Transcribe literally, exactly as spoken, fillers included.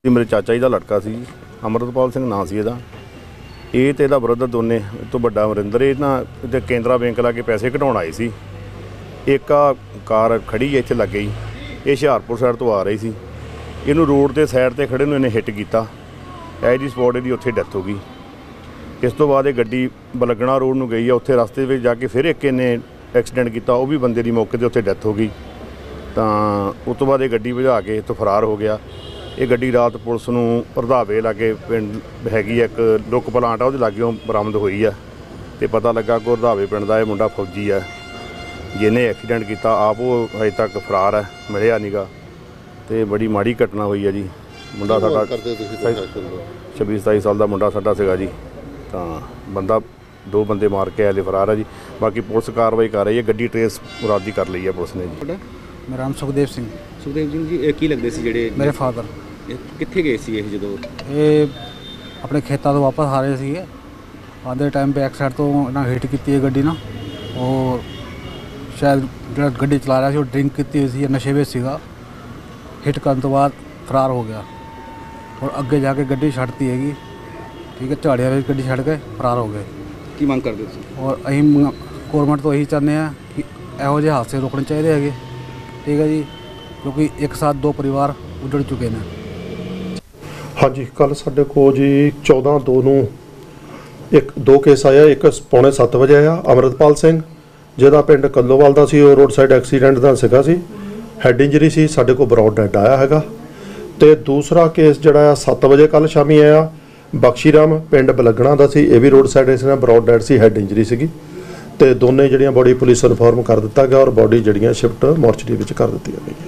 मेरे चाचा जी का लड़का सी अमृतपाल सिंह नाम से ये तो यदा ब्रदर दोने तो बड़ा अमरिंदर ये ना केंद्रा बैंक ला के पैसे कढ़ाउण आए सी। एक आ कार खड़ी है इत्थे लग गई, ये हुशियारपुर साइड तो आ रही सी, इनू रोड के साइड ते खड़े नूं इन्हें हिट किया, एज दी स्पॉट इहदी उत्थे डेथ हो गई। इस तो बाद ये गड्डी बलगना रोड नूं गई है, उत्थे रस्ते में जाके फिर एक इन्हें एक्सीडेंट किया, वह भी बंदे की मौके पर उत्थे डेथ हो गई। तो उस तो बाद ये गड्डी भजा के तो फरार हो गया। ये गड्डी रात पुलिस नूं रंधावे लागे पिंड हैगी एक लुक प्लांट आ उहदे लागे बरामद हुई है। तो पता लगा कि रंधावे पिंड दा मुंडा फौजी है जिन्हें एक्सीडेंट किया, आप वो अजे तक फरार है, मिलिया नहीं गा। तो बड़ी माड़ी घटना हुई है जी। मुंडा साडा छब्बी सताई साल का मुंडा साडा सीगा जी। तो बंदा दो बंदे मार के आए फरार है जी। बाकी पुलिस कार्रवाई कर रही है, गड्डी ट्रेस मुरादी कर ली है पुलिस ने जी। मेरा नाम सुखदेव सिंह। सुखदेव सिंह जी की लगते सी जेडे मेरे फादर कित्थे गए सी ये जो ये अपने खेतों तो वापस आ रहे थे, आधे टाइम बैक साइड तो ना हिट की है गड्डी ना, और शायद जो गड्डी चला रहा था ड्रिंक की हुई थी, नशे में सीगा, हिट करने तो बाद फरार हो गया और अगे जाके गड्डी छड़ती हैगी, ठीक है, झाड़िया में गड्डी छड़ के फरार हो गए। की मांग करते थे? और अं गौरमेंट तो यही चाहते हैं कि यहो ਜਿਹੇ हादसे रोकने चाहिए है, ठीक है जी, क्योंकि एक साथ दो परिवार उजड़ चुके हैं। हाँ जी, कल साढ़े को जी चौदह दो नूं एक दो केस आया। एक पौने सत्त बजे आया अमृतपाल सिंह जिहदा पिंड कल्लोवाल दा सी, रोड साइड एक्सीडेंट दा सीगा सी, हैड इंजरी सी, साढ़े को ब्रॉड डेड आया हैगा। ते दूसरा केस जिहड़ा सत्त बजे कल शामी आया बख्शी राम पिंड बलगना दा सी, ये भी road side accident brought dead सी, हैड इंजरी सीगी। ते दोने जिहड़ियां बॉडी पुलिस इनफॉर्म कर दिता गया और बॉडी जिहड़ियां शिफ्ट मोर्चरी विच कर दित्तियां गईयां।